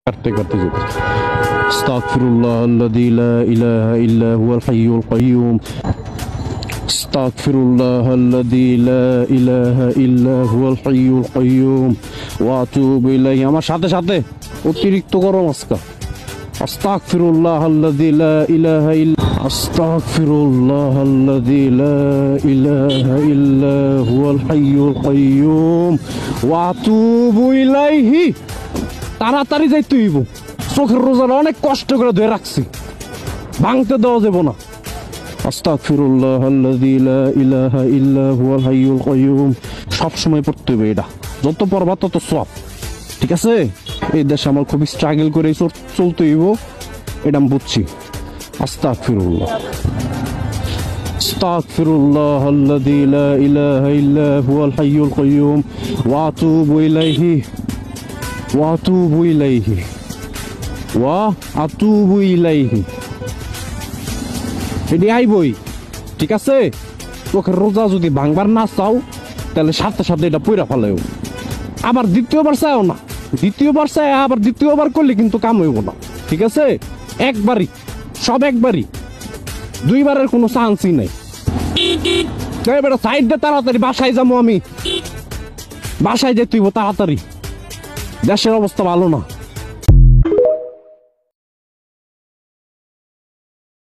करते करते अस्तगफिरुल्लाहल्लज़ी ला इलाहा इल्ला हुवल हय्युल क़य्यूम अस्तगफिरुल्लाहल्लज़ी ला इलाहा इल्ला हुवल हय्युल क़य्यूम ওয়া আতুবু ইলাইহি। আমার সাথে সাথে অতিরিক্ত গরম আজকে। আস্তাগফিরুল্লাহাল্লাযী লা ইলাহা ইল্লা আস্তাগফিরুল্লাহাল্লাযী লা ইলাহা ইল্লা হুয়াল হাইয়ুল কাইয়্যুম ওয়া আতুবু ইলাইহি। তাড়াতাড়ি যাইতে হইব, চোখের রোজাটা অনেক কষ্ট করে ধরে রাখছি, ভাঙতে দেওয়া যাব না। আস্তাগফিরুল্লাহাল্লাযী লা ইলাহা ইল্লা হুয়াল হাইয়ুল কাইয়্যুম সব সময় পড়তে হবে এটা, যত পড়বা তত সওয়াব। ঠিক আছে, এই দেশে আমার খুবই স্ট্রাগল করে চলতে হইব, এটা আমি বুঝছি। আস্তাগফিরুল্লাহ আস্তাগফিরুল্লাহাল্লাযী লা ইলাহা ইল্লা হুয়াল হাইয়ুল কাইয়্যুম ওয়া আতুবু ইলাইহি ওয়া আতুবু ইলাইহি ওয়া আতুবু ইলাইহি। এটি আইবই, ঠিক আছে। চোখের রোজা যদি ভাঙবার না চাও তাহলে সাথে সাথে এটা পইরা ফেলাও। আবার দ্বিতীয়বার চাও না, দ্বিতীয়বার চাই আবার দ্বিতীয়বার করলে কিন্তু কাম হইব না। ঠিক আছে, একবারই, সব একবারই, দুইবারের কোনো চান্সই নাই। বেটা সাইড দে, তাড়াতাড়ি বাসায় যাবো আমি, বাসায় যেতে হইব তাড়াতাড়ি, দেশের অবস্থা ভালো না।